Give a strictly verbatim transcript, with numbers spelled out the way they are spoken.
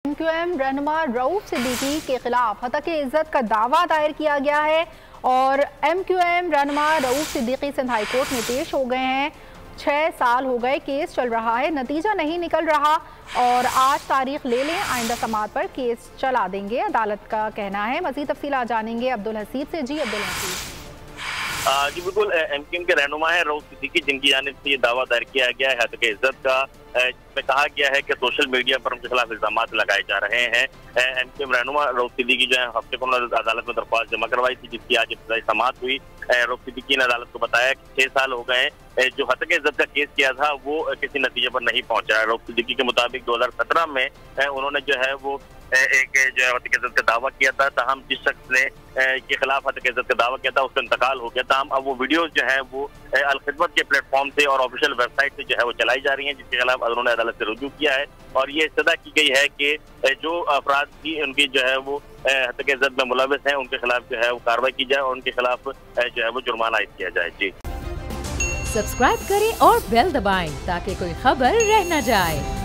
M Q M Rehnuma Rauf Siddiqui के खिलाफ हतक इज्जत का दावा दायर किया गया है और M Q M Rehnuma Rauf Siddiqui Sindh high court में पेश हो गए हैं। छः साल हो गए, केस चल रहा है, नतीजा नहीं निकल रहा और आज तारीख ले लें, आइंदा समात पर केस चला देंगे, अदालत का कहना है। मज़ीद तफसीलात जानेंगे अब्दुल हसीब से। जी अब्दुल हसीब। जी बिल्कुल, एम क्यू एम के रहनुमा है रऊफ सिद्दीकी, जिनकी जानिब से ये दावा दायर किया गया है हतक इज्जत का, जिसमें कहा गया है कि सोशल मीडिया पर उनके खिलाफ इल्जाम लगाए जा रहे हैं। M Q M Rehnuma Rauf Siddiqui जो है हफ्ते को अदालत में दरख्वास्त जमा करवाई थी, जिसकी आज इब्तदाई समाअत हुई। रऊफ सिद्दीकी ने अदालत को बताया कि छह साल हो गए, जो हतक इज्जत का केस किया था वो किसी नतीजे पर नहीं पहुंचा। रऊफ सिद्दीकी के मुताबिक दो हजार सत्रह में उन्होंने जो है वो एक जो है हतक इज्जत का दावा किया था, तहम जिस शख्स ने के खिलाफ हतक इज्जत का दावा किया था उसका इंतकाल हो गया था। अब वो वीडियोस जो है वो अल खिदमत के प्लेटफॉर्म से और ऑफिशियल वेबसाइट से जो है वो चलाई जा रही हैं, जिसके खिलाफ उन्होंने अदालत से रुजू किया है और ये इस्तदा की गई है कि जो अफराद की उनकी जो है वो हतक इज्जत में मुलविस हैं उनके खिलाफ जो है वो कार्रवाई की जाए और उनके खिलाफ जो है वो जुर्माना आयद किया जाए। जी सब्सक्राइब करें और बेल दबाएं ताकि कोई खबर रह न जाए।